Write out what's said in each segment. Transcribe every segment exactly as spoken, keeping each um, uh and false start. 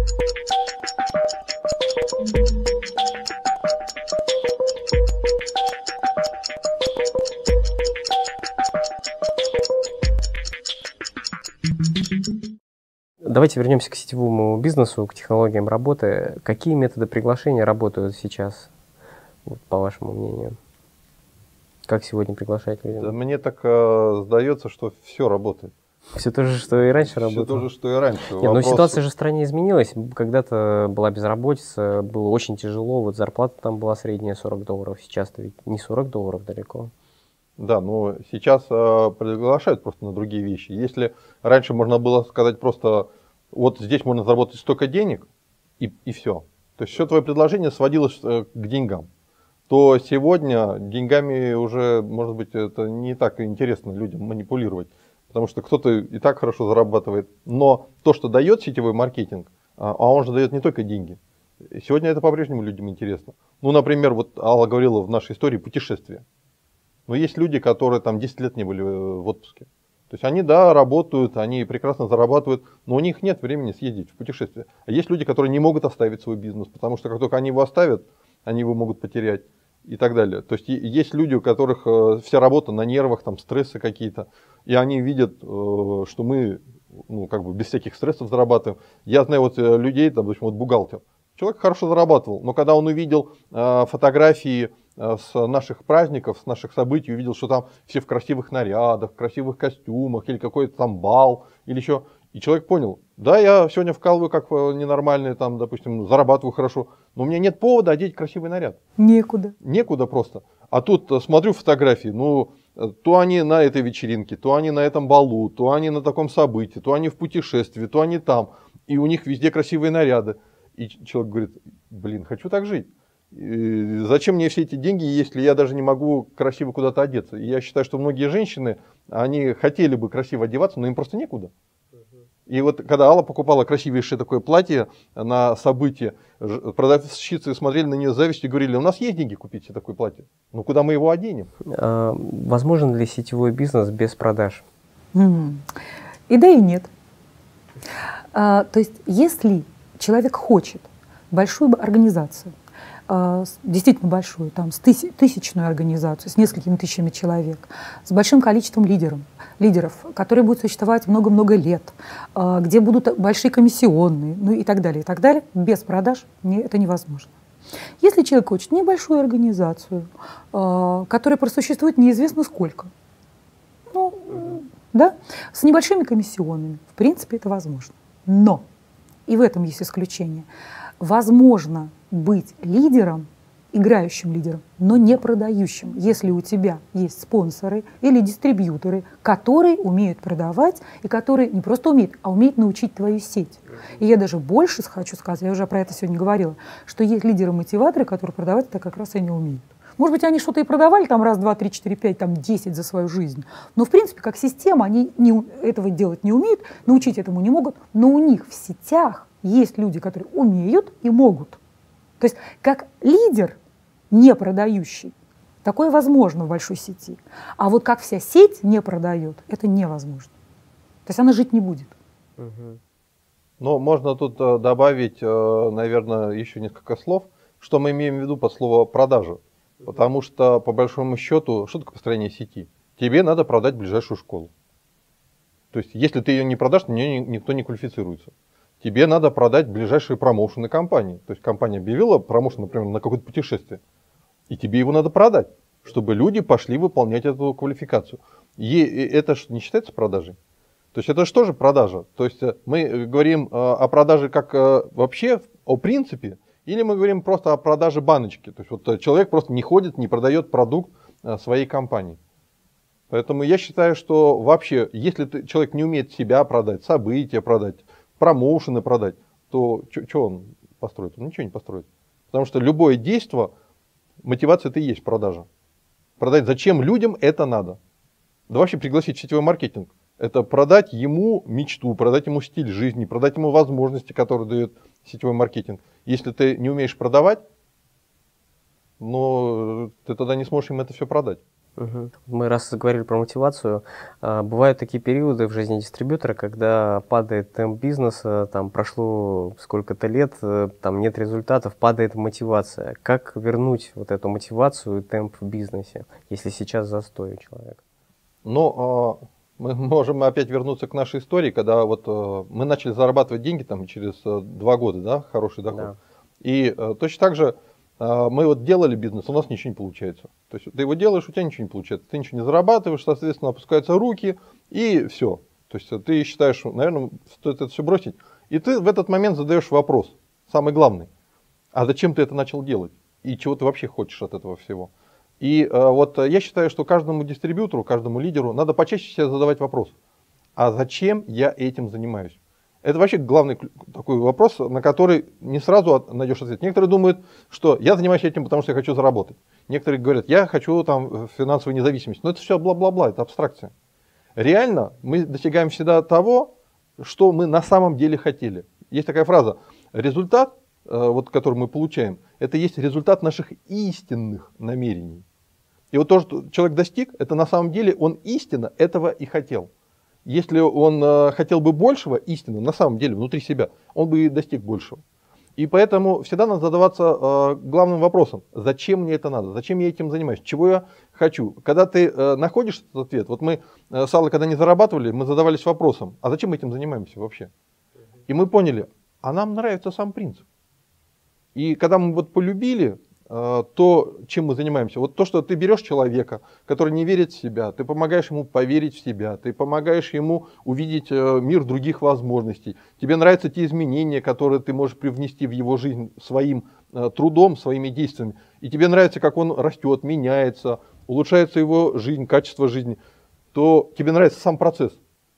Давайте вернемся к сетевому бизнесу, к технологиям работы. Какие методы приглашения работают сейчас, вот, по вашему мнению? Как сегодня приглашать людей? Да, мне так э, сдается, что все работает. Все то же, что и раньше Все работало? то же, что и раньше. Нет, Вопрос... но ситуация же в стране изменилась. Когда-то была безработица, было очень тяжело. Вот зарплата там была средняя сорок долларов. Сейчас-то ведь не сорок долларов далеко. Да, но сейчас э, приглашают просто на другие вещи. Если раньше можно было сказать просто, вот здесь можно заработать столько денег, и, и все. То есть все твое предложение сводилось э, к деньгам. То сегодня деньгами уже, может быть, это не так интересно людям манипулировать. Потому что кто-то и так хорошо зарабатывает. Но то, что дает сетевой маркетинг, а он же дает не только деньги. Сегодня это по-прежнему людям интересно. Ну, например, вот Алла говорила в нашей истории путешествия. Но есть люди, которые там десять лет не были в отпуске. То есть они, да, работают, они прекрасно зарабатывают, но у них нет времени съездить в путешествие. А есть люди, которые не могут оставить свой бизнес, потому что как только они его оставят, они его могут потерять и так далее. То есть есть люди, у которых вся работа на нервах, там стрессы какие-то, и они видят, что мы, ну, как бы без всяких стрессов зарабатываем. Я знаю вот людей, там, допустим, вот бухгалтер. Человек хорошо зарабатывал, но когда он увидел фотографии с наших праздников, с наших событий, увидел, что там все в красивых нарядах, в красивых костюмах, или какой-то там бал, или еще. И человек понял, да, я сегодня вкалываю как ненормальный, там, допустим, зарабатываю хорошо, но у меня нет повода одеть красивый наряд. Некуда. Некуда просто. А тут смотрю фотографии, ну, то они на этой вечеринке, то они на этом балу, то они на таком событии, то они в путешествии, то они там. И у них везде красивые наряды. И человек говорит, блин, хочу так жить. И зачем мне все эти деньги, если я даже не могу красиво куда-то одеться? И я считаю, что многие женщины, они хотели бы красиво одеваться, но им просто некуда. И вот когда Алла покупала красивейшее такое платье на событие, продавщицы смотрели на нее с завистью и говорили, у нас есть деньги купить себе такое платье, но куда мы его оденем? А, возможен ли сетевой бизнес без продаж? Mm. И да, и нет. А, то есть если человек хочет большую организацию, действительно большую, там, с тысяч, тысячную организацию, с несколькими тысячами человек, с большим количеством лидеров, лидеров, которые будут существовать много-много лет, где будут большие комиссионные, ну и так далее, и так далее, без продаж не, это невозможно. Если человек хочет небольшую организацию, которая просуществует неизвестно сколько, ну, да, с небольшими комиссионными, в принципе, это возможно. Но, и в этом есть исключение, возможно быть лидером, играющим лидером, но не продающим, если у тебя есть спонсоры или дистрибьюторы, которые умеют продавать и которые не просто умеют, а умеют научить твою сеть. И я даже больше хочу сказать, я уже про это сегодня говорила, что есть лидеры-мотиваторы, которые продавать это как раз и не умеют. Может быть, они что-то и продавали там раз, два, три, четыре, пять, там десять за свою жизнь, но в принципе как система они не, этого делать не умеют, научить этому не могут, но у них в сетях есть люди, которые умеют и могут. То есть как лидер, не продающий, такое возможно в большой сети. А вот как вся сеть не продает, это невозможно. То есть она жить не будет. Но можно тут добавить, наверное, еще несколько слов, что мы имеем в виду под слово «продажа». Потому что, по большому счету, что такое построение сети? Тебе надо продать ближайшую школу. То есть, если ты ее не продашь, на нее никто не квалифицируется. Тебе надо продать ближайшие промоушены компании. То есть компания объявила промоушен, например, на какое-то путешествие. И тебе его надо продать, чтобы люди пошли выполнять эту квалификацию. И это не считается продажей? То есть это же тоже продажа. То есть мы говорим о продаже как вообще, о принципе, или мы говорим просто о продаже баночки. То есть вот человек просто не ходит, не продает продукт своей компании. Поэтому я считаю, что вообще, если ты, человек не умеет себя продать, события продать, промоушены продать, то что он построит? Он ничего не построит. Потому что любое действие, мотивация это и есть продажа. Продать зачем людям это надо. Да вообще пригласить в сетевой маркетинг. Это продать ему мечту, продать ему стиль жизни, продать ему возможности, которые дает сетевой маркетинг. Если ты не умеешь продавать, но ты тогда не сможешь им это все продать. Угу. Мы раз заговорили про мотивацию, бывают такие периоды в жизни дистрибьютора, когда падает темп бизнеса, там прошло сколько-то лет, там нет результатов, падает мотивация. Как вернуть вот эту мотивацию и темп в бизнесе, если сейчас застой у человека? Ну, мы можем опять вернуться к нашей истории, когда вот мы начали зарабатывать деньги там через два года, да, хороший доход. Да. И точно так же мы вот делали бизнес, у нас ничего не получается. То есть ты его делаешь, у тебя ничего не получается. Ты ничего не зарабатываешь, соответственно, опускаются руки, и все. То есть ты считаешь, наверное, стоит это все бросить. И ты в этот момент задаешь вопрос, самый главный. А зачем ты это начал делать? И чего ты вообще хочешь от этого всего? И э, вот я считаю, что каждому дистрибьютору, каждому лидеру надо почаще себе задавать вопрос. А зачем я этим занимаюсь? Это вообще главный такой вопрос, на который не сразу найдешь ответ. Некоторые думают, что я занимаюсь этим, потому что я хочу заработать. Некоторые говорят, я хочу там финансовой независимости. Но это все бла-бла-бла, это абстракция. Реально мы достигаем всегда того, что мы на самом деле хотели. Есть такая фраза, результат, вот, который мы получаем, это есть результат наших истинных намерений. И вот то, что человек достиг, это на самом деле он истинно этого и хотел. Если он э, хотел бы большего, истинно, на самом деле, внутри себя, он бы и достиг большего. И поэтому всегда надо задаваться э, главным вопросом, зачем мне это надо, зачем я этим занимаюсь, чего я хочу. Когда ты э, находишь этот ответ, вот мы э, с Аллой, когда не зарабатывали, мы задавались вопросом, а зачем мы этим занимаемся вообще? И мы поняли, а нам нравится сам принцип. И когда мы вот полюбили э, то, чем мы занимаемся, вот то, что ты берешь человека, который не верит в себя, ты помогаешь ему поверить в себя, ты помогаешь ему увидеть э, мир других возможностей, тебе нравятся те изменения, которые ты можешь привнести в его жизнь своим э, трудом, своими действиями, и тебе нравится, как он растет, меняется, улучшается его жизнь, качество жизни, то тебе нравится сам процесс,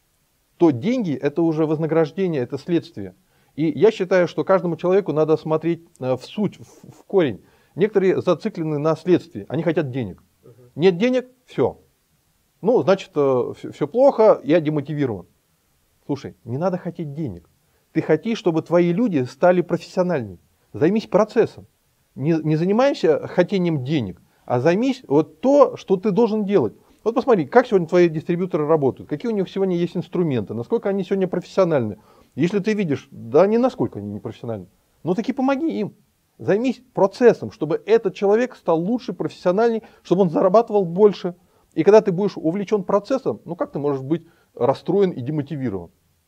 то деньги это уже вознаграждение, это следствие. И я считаю, что каждому человеку надо смотреть в суть, в, в корень. Некоторые зациклены на следствии, они хотят денег. Нет денег, все. Ну, значит, все плохо, я демотивирован. Слушай, не надо хотеть денег. Ты хочешь, чтобы твои люди стали профессиональнее. Займись процессом. Не, не занимайся хотением денег, а займись вот то, что ты должен делать. Вот посмотри, как сегодня твои дистрибьюторы работают, какие у них сегодня есть инструменты, насколько они сегодня профессиональны. Если ты видишь, да не насколько они не профессиональны, ну таки помоги им. Займись процессом, чтобы этот человек стал лучше, профессиональней, чтобы он зарабатывал больше. И когда ты будешь увлечен процессом, ну как ты можешь быть расстроен и демотивирован?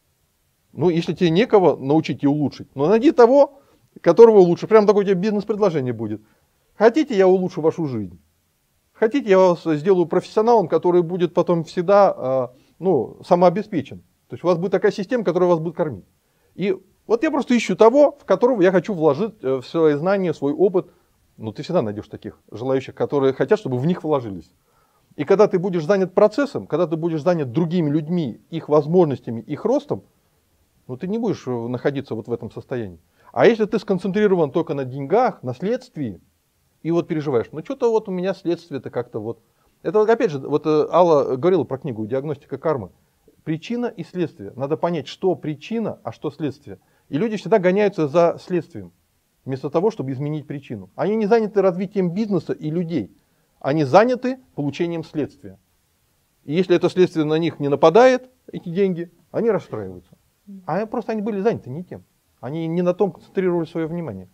Ну если тебе некого научить и улучшить, ну найди того, которого улучшить. Прям такое у тебя бизнес-предложение будет. Хотите, я улучшу вашу жизнь? Хотите, я вас сделаю профессионалом, который будет потом всегда ну, самообеспечен? То есть у вас будет такая система, которая вас будет кормить. И вот я просто ищу того, в которого я хочу вложить в свои знания, свой опыт. Ну, ты всегда найдешь таких желающих, которые хотят, чтобы в них вложились. И когда ты будешь занят процессом, когда ты будешь занят другими людьми, их возможностями, их ростом, ну, ты не будешь находиться вот в этом состоянии. А если ты сконцентрирован только на деньгах, на следствии, и вот переживаешь, ну, что-то вот у меня следствие-то как-то вот. Это, опять же, вот Алла говорила про книгу «Диагностика кармы». Причина и следствие. Надо понять, что причина, а что следствие. И люди всегда гоняются за следствием, вместо того, чтобы изменить причину. Они не заняты развитием бизнеса и людей. Они заняты получением следствия. И если это следствие на них не нападает, эти деньги, они расстраиваются. А просто они были заняты не тем. Они не на том концентрировали свое внимание.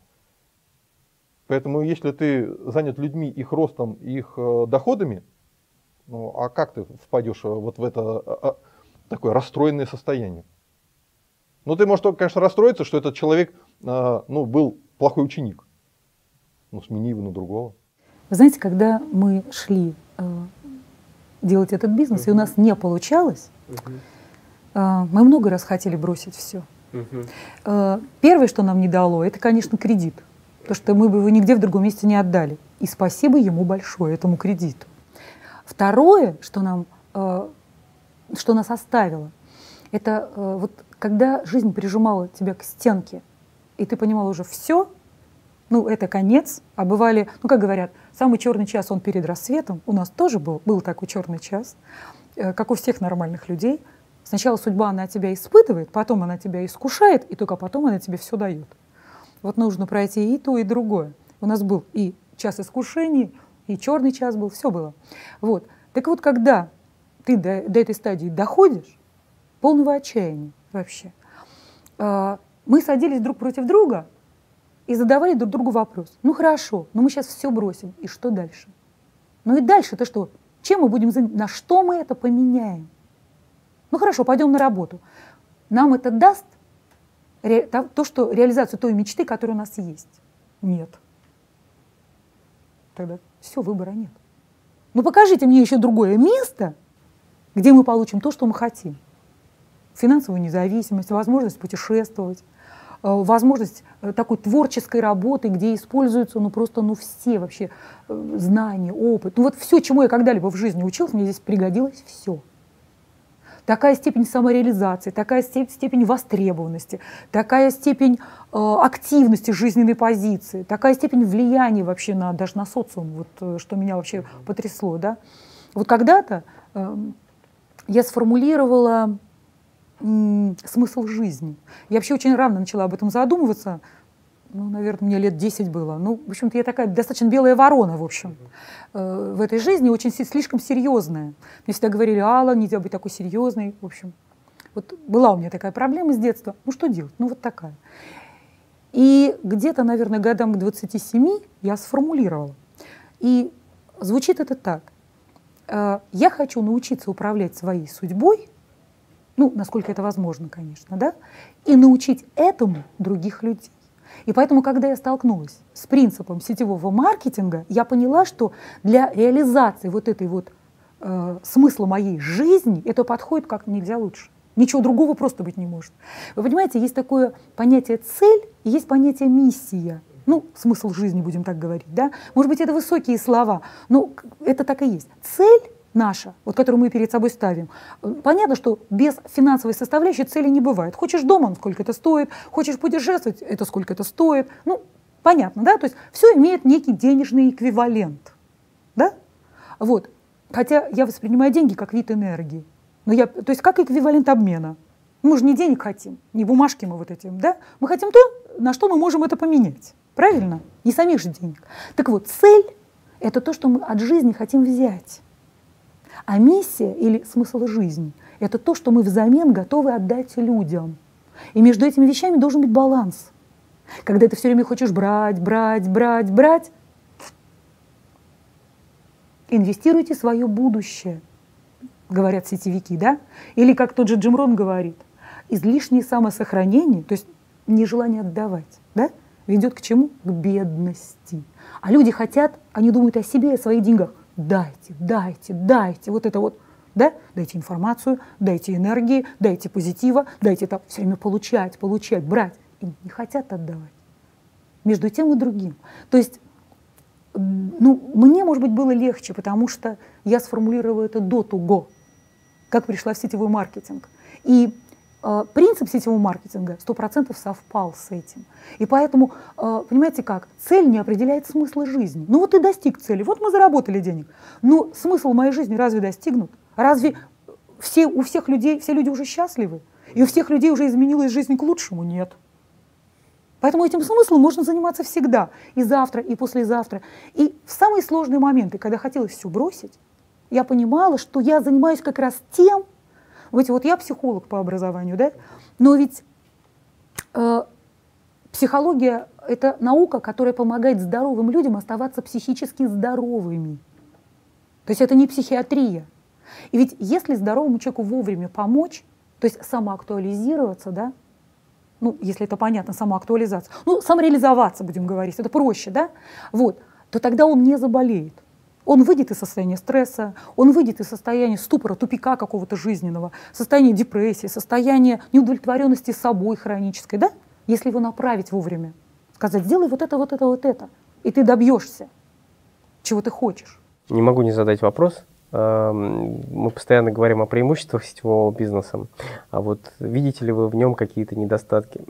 Поэтому если ты занят людьми, их ростом, их э, доходами, ну а как ты впадешь вот в это... Э, такое расстроенное состояние. Ну, ты можешь только, конечно, расстроиться, что этот человек э, ну, был плохой ученик. Ну, смени его на другого. Вы знаете, когда мы шли э, делать этот бизнес, uh-huh. и у нас не получалось, uh-huh. э, мы много раз хотели бросить все. Uh-huh. Э, первое, что нам не дало, это, конечно, кредит. Потому что мы бы его нигде в другом месте не отдали. И спасибо ему большое, этому кредиту. Второе, что нам... Э, что нас оставило, это э, вот когда жизнь прижимала тебя к стенке, и ты понимал уже все, ну это конец, а бывали, ну как говорят, самый черный час он перед рассветом, у нас тоже был, был такой черный час, э, как у всех нормальных людей. Сначала судьба, она тебя испытывает, потом она тебя искушает, и только потом она тебе все дает. Вот нужно пройти и то, и другое. У нас был и час искушений, и черный час был, все было. Вот. Так вот, когда ты до, до этой стадии доходишь, полного отчаяния вообще, мы садились друг против друга и задавали друг другу вопрос. Ну хорошо, но мы сейчас все бросим, и что дальше? Ну и дальше-то что? Чем мы будем заниматься? На что мы это поменяем? Ну хорошо, пойдем на работу. Нам это даст ре, то, что реализацию той мечты, которая у нас есть? Нет. Тогда все, выбора нет. Ну покажите мне еще другое место, где мы получим то, что мы хотим. Финансовую независимость, возможность путешествовать, возможность такой творческой работы, где используются ну, просто ну, все вообще знания, опыт. Ну вот все, чему я когда-либо в жизни училась, мне здесь пригодилось все. Такая степень самореализации, такая степень востребованности, такая степень э, активности жизненной позиции, такая степень влияния вообще на, даже на социум, вот, что меня вообще потрясло. Да? Вот когда-то э, я сформулировала смысл жизни. Я вообще очень рано начала об этом задумываться. Ну, наверное, мне лет десять было. Ну, в общем-то, я такая достаточно белая ворона, в общем, э, в этой жизни, очень слишком серьезная. Мне всегда говорили: Алла, нельзя быть такой серьезной. В общем, вот была у меня такая проблема с детства. Ну, что делать? Ну, вот такая. И где-то, наверное, годам к двадцати семи я сформулировала. И звучит это так. Э, я хочу научиться управлять своей судьбой, ну, насколько это возможно, конечно, да, и научить этому других людей. И поэтому, когда я столкнулась с принципом сетевого маркетинга, я поняла, что для реализации вот этой вот э, смысла моей жизни это подходит как нельзя лучше. Ничего другого просто быть не может. Вы понимаете, есть такое понятие цель и есть понятие миссия. Ну, смысл жизни, будем так говорить, да. Может быть, это высокие слова, но это так и есть. Цель наша, вот, которую мы перед собой ставим. Понятно, что без финансовой составляющей цели не бывает. Хочешь дома, сколько это стоит, хочешь путешествовать, это сколько это стоит. Ну, понятно, да? То есть все имеет некий денежный эквивалент. Да? Вот. Хотя я воспринимаю деньги как вид энергии. Но я, то есть как эквивалент обмена. Мы же не денег хотим, не бумажки мы вот этим, да? Мы хотим то, на что мы можем это поменять. Правильно? Не самих же денег. Так вот, цель – это то, что мы от жизни хотим взять. А миссия или смысл жизни – это то, что мы взамен готовы отдать людям. И между этими вещами должен быть баланс. Когда ты все время хочешь брать, брать, брать, брать, инвестируйте в свое будущее, говорят сетевики, да? Или как тот же Джим Рон говорит, излишнее самосохранение, то есть нежелание отдавать, да, ведет к чему? К бедности. А люди хотят, они думают о себе и о своих деньгах. Дайте, дайте, дайте, вот это вот, да, дайте информацию, дайте энергии, дайте позитива, дайте там все время получать, получать, брать. И не хотят отдавать. Между тем и другим. То есть, ну, мне, может быть, было легче, потому что я сформулировала это до того, как пришла в сетевой маркетинг. И э, принцип сетевого маркетинга сто процентов совпал с этим. И поэтому, э, понимаете как, цель не определяет смысл жизни. Ну вот ты достиг цели, вот мы заработали денег. Но смысл моей жизни разве достигнут? Разве все, у всех людей, все люди уже счастливы? И у всех людей уже изменилась жизнь к лучшему? Нет. Поэтому этим смыслом можно заниматься всегда. И завтра, и послезавтра. И в самые сложные моменты, когда хотелось все бросить, я понимала, что я занимаюсь как раз тем, вот, вот я психолог по образованию, да, но ведь э, психология – это наука, которая помогает здоровым людям оставаться психически здоровыми. То есть это не психиатрия. И ведь если здоровому человеку вовремя помочь, то есть самоактуализироваться, да, ну, если это понятно, самоактуализация, ну, самореализоваться, будем говорить, это проще, да, вот, то тогда он не заболеет. Он выйдет из состояния стресса, он выйдет из состояния ступора, тупика какого-то жизненного, состояния депрессии, состояния неудовлетворенности собой хронической, да, если его направить вовремя, сказать: сделай вот это, вот это, вот это, и ты добьешься, чего ты хочешь. Не могу не задать вопрос. Мы постоянно говорим о преимуществах сетевого бизнеса, а вот видите ли вы в нем какие-то недостатки?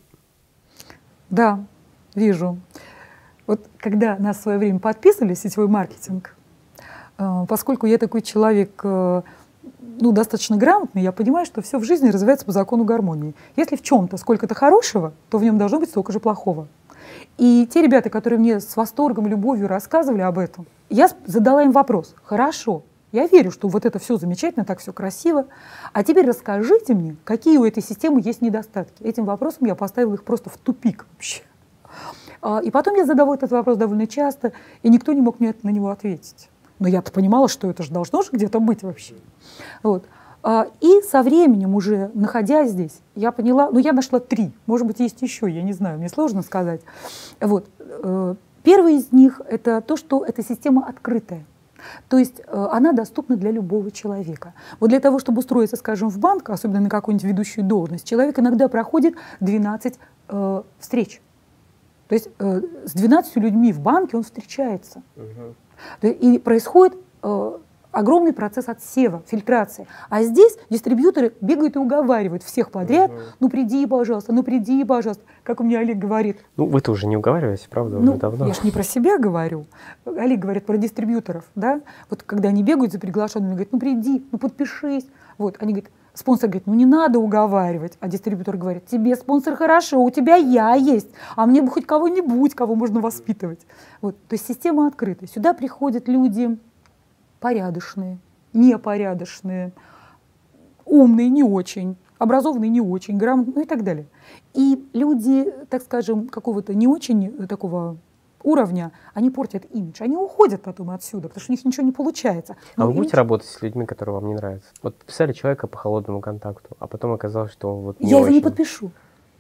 Да, вижу. Вот когда нас в свое время подписывали в сетевой маркетинг, поскольку я такой человек, ну, достаточно грамотный, я понимаю, что все в жизни развивается по закону гармонии. Если в чем-то сколько-то хорошего, то в нем должно быть столько же плохого. И те ребята, которые мне с восторгом, любовью рассказывали об этом, я задала им вопрос: хорошо, я верю, что вот это все замечательно, так все красиво, а теперь расскажите мне, какие у этой системы есть недостатки. Этим вопросом я поставила их просто в тупик вообще. И потом я задавала этот вопрос довольно часто, и никто не мог мне на него ответить. Но я-то понимала, что это же должно же где-то быть вообще. Вот. И со временем уже, находясь здесь, я поняла, ну я нашла три, может быть, есть еще, я не знаю, мне сложно сказать. Вот. Первый из них — это то, что эта система открытая. То есть она доступна для любого человека. Вот для того, чтобы устроиться, скажем, в банк, особенно на какую-нибудь ведущую должность, человек иногда проходит двенадцать э, встреч. То есть э, с двенадцатью людьми в банке он встречается. Угу. И происходит э, огромный процесс отсева, фильтрации. А здесь дистрибьюторы бегают и уговаривают всех подряд: угу. ну приди, пожалуйста, ну приди, пожалуйста. Как у меня Олег говорит. Ну вы-то уже не уговариваете, правда, ну, уже давно. Я же не про себя говорю. Олег говорит про дистрибьюторов. Да? Вот когда они бегают за приглашенными, говорят: ну приди, ну подпишись. Вот. Они говорят, спонсор говорит: ну не надо уговаривать. А дистрибьютор говорит: тебе спонсор хорошо, у тебя я есть, а мне бы хоть кого-нибудь, кого можно воспитывать. Вот. То есть система открыта. Сюда приходят люди порядочные, непорядочные, умные не очень, образованные не очень, грамотные, ну и так далее. И люди, так скажем, какого-то не очень такого уровня, они портят имидж, они уходят потом отсюда, потому что у них ничего не получается. Но а вы имидж... будете работать с людьми, которые вам не нравятся? Вот писали человека по холодному контакту, а потом оказалось, что он вот не Я очень... его не подпишу.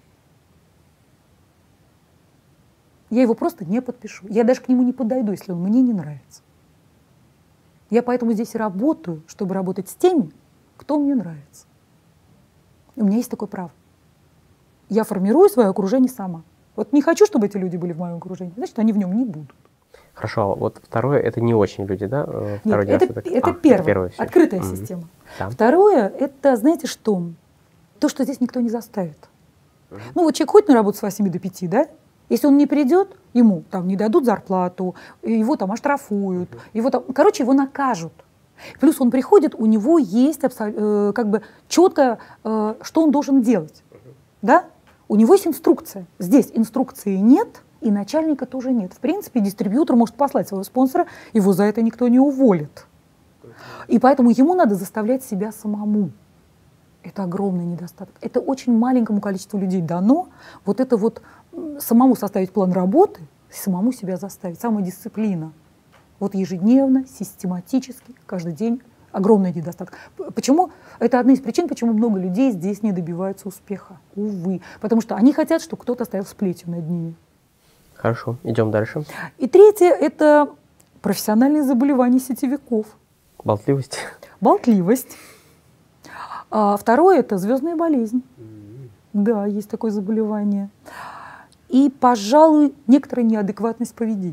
Я его просто не подпишу. Я даже к нему не подойду, если он мне не нравится. Я поэтому здесь и работаю, чтобы работать с теми, кто мне нравится. У меня есть такое право. Я формирую свое окружение сама. Вот не хочу, чтобы эти люди были в моем окружении, значит, они в нем не будут. Хорошо, а вот второе — это не очень люди, да? Второй Нет, это, так... это а, первое, первое открытая mm-hmm. система. Да. Второе — это, знаете что, то, что здесь никто не заставит. Mm-hmm. Ну вот человек ходит на работу с восьми до пяти, да? Если он не придет, ему там не дадут зарплату, его там оштрафуют, mm-hmm. его там, короче, его накажут. Плюс он приходит, у него есть абсол- э, как бы четко, э, что он должен делать, mm-hmm. да? У него есть инструкция. Здесь инструкции нет, и начальника тоже нет. В принципе, дистрибьютор может послать своего спонсора, его за это никто не уволит. И поэтому ему надо заставлять себя самому. Это огромный недостаток. Это очень маленькому количеству людей дано. Вот это вот самому составить план работы, самому себя заставить. Самодисциплина. Вот ежедневно, систематически, каждый день. Огромный недостаток. Почему? Это одна из причин, почему много людей здесь не добиваются успеха. Увы. Потому что они хотят, чтобы кто-то стоял с плетью над ними. Хорошо, идем дальше. И третье — это профессиональные заболевания сетевиков. Болтливость. Болтливость. А второе — это звездная болезнь. Mm-hmm. Да, есть такое заболевание. И, пожалуй, некоторая неадекватность поведения.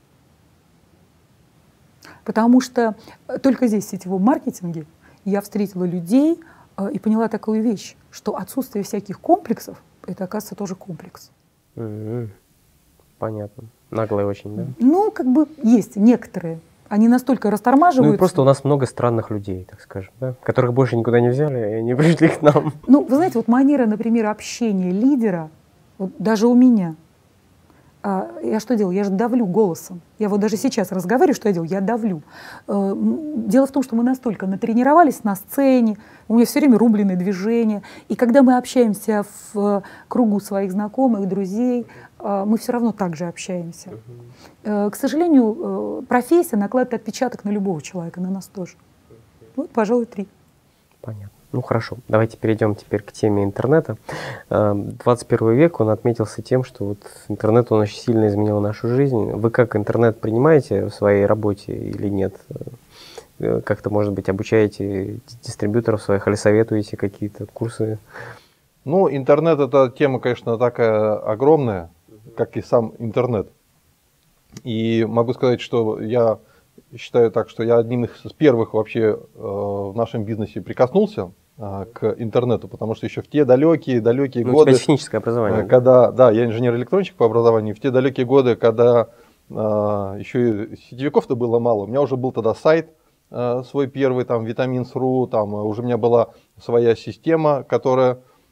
Потому что только здесь, в сетевом маркетинге, я встретила людей э, и поняла такую вещь, что отсутствие всяких комплексов — это, оказывается, тоже комплекс. Mm-hmm. Понятно. Наглые очень, да? Ну, как бы есть некоторые. Они настолько растормаживаются. Ну и просто у нас много странных людей, так скажем, да? Которых больше никуда не взяли, и они пришли к нам. Ну, вы знаете, вот манера, например, общения лидера, вот даже у меня, а, я что делаю? Я же давлю голосом. Я вот даже сейчас разговариваю, что я делаю? Я давлю. А, дело в том, что мы настолько натренировались на сцене, у меня все время рубленые движения. И когда мы общаемся в кругу своих знакомых, друзей, а, мы все равно так же общаемся. Uh-huh. К сожалению, профессия накладывает отпечаток на любого человека, на нас тоже. Uh-huh. Вот, пожалуй, три. Понятно. Ну хорошо, давайте перейдем теперь к теме интернета. двадцать первый век, он отметился тем, что вот интернет, он очень сильно изменил нашу жизнь. Вы как интернет принимаете в своей работе или нет? Как-то, может быть, обучаете дистрибьюторов своих или советуете какие-то курсы? Ну, интернет — это тема, конечно, такая огромная, как и сам интернет. И могу сказать, что я считаю так, что я одним из первых вообще э, в нашем бизнесе прикоснулся э, к интернету, потому что еще в те далекие, далекие ну, годы... У тебя техническое образование. Э, когда, да, я инженер-электронщик по образованию, в те далекие годы, когда э, еще и сетевиков-то было мало, у меня уже был тогда сайт э, свой первый, там, Vitamins точка ру, там уже у меня была своя система, которая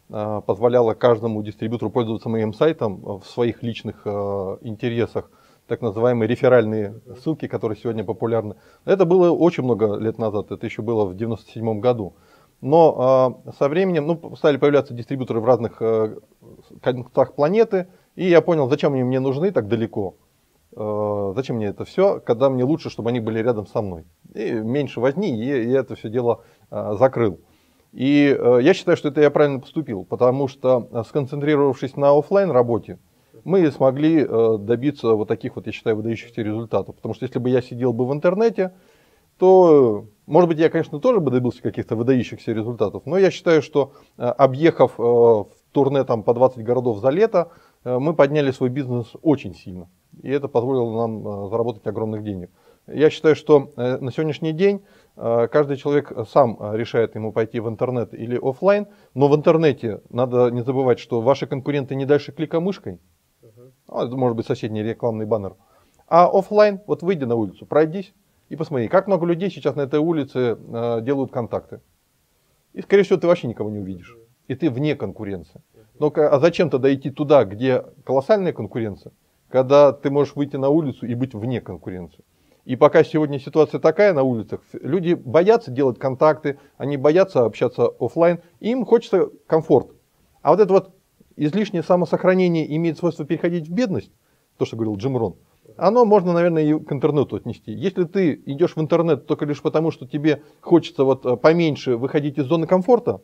позволяла каждому дистрибьютору пользоваться моим сайтом в своих личных интересах, так называемые реферальные ссылки, которые сегодня популярны. Это было очень много лет назад, это еще было в девяносто седьмом году. Но э, со временем ну, стали появляться дистрибьюторы в разных э, концах планеты, и я понял, зачем они мне нужны так далеко, э, зачем мне это все, когда мне лучше, чтобы они были рядом со мной. И меньше возни, и я это все дело э, закрыл. И э, я считаю, что это я правильно поступил, потому что, э, сконцентрировавшись на офлайн работе, мы смогли э, добиться вот таких вот, я считаю, выдающихся результатов. Потому что если бы я сидел бы в интернете, то, может быть, я, конечно, тоже бы добился каких-то выдающихся результатов, но я считаю, что объехав в турне там, по двадцать городов за лето, мы подняли свой бизнес очень сильно. И это позволило нам заработать огромных денег. Я считаю, что на сегодняшний день каждый человек сам решает, ему пойти в интернет или офлайн, но в интернете надо не забывать, что ваши конкуренты не дальше клика мышкой, uh-huh. Это может быть соседний рекламный баннер, а офлайн, вот выйди на улицу, пройдись, и посмотри, как много людей сейчас на этой улице э, делают контакты. И, скорее всего, ты вообще никого не увидишь. И ты вне конкуренции. Но а зачем тогда идти туда, где колоссальная конкуренция, когда ты можешь выйти на улицу и быть вне конкуренции? И пока сегодня ситуация такая на улицах, люди боятся делать контакты, они боятся общаться офлайн, им хочется комфорт. А вот это вот излишнее самосохранение имеет свойство переходить в бедность, то, что говорил Джим Рон. Оно можно, наверное, и к интернету отнести. Если ты идешь в интернет только лишь потому, что тебе хочется вот поменьше выходить из зоны комфорта,